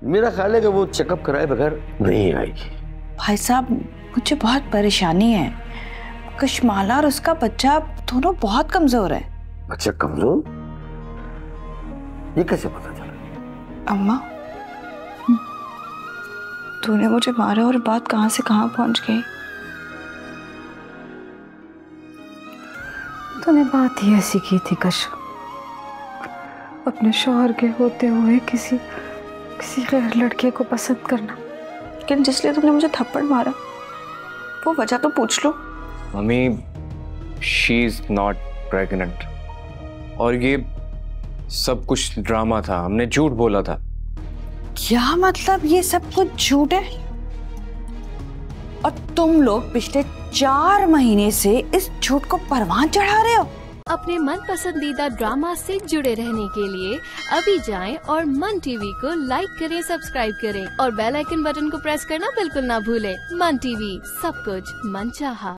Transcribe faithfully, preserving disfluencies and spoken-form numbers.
मेरा ख्याल है कि वो चेकअप कराए बगैर नहीं आएगी। भाई साहब मुझे बहुत परेशानी है। कशमाला और उसका बच्चा दोनों बहुत कमजोर है। बच्चा कमजोर? ये कैसे पता चला? अम्मा तूने मुझे मारा और बात कहां से कहां पहुंच गई। तूने बात ही ऐसी की थी कश, अपने शौहर के होते हुए किसी किसी गैर लड़के को पसंद करना। लेकिन जिसलिए तुमने मुझे थप्पड़ मारा वो वजह तो पूछ लो। Mummy, she is not pregnant और ये सब कुछ ड्रामा था, हमने झूठ बोला था। क्या मतलब ये सब कुछ झूठ है? और तुम लोग पिछले चार महीने से इस झूठ को परवान चढ़ा रहे हो। अपने मन पसंदीदा ड्रामा से जुड़े रहने के लिए अभी जाएं और मन टीवी को लाइक करें, सब्सक्राइब करें और बेल आइकन बटन को प्रेस करना बिल्कुल ना भूलें। मन टीवी, सब कुछ मन चाहा।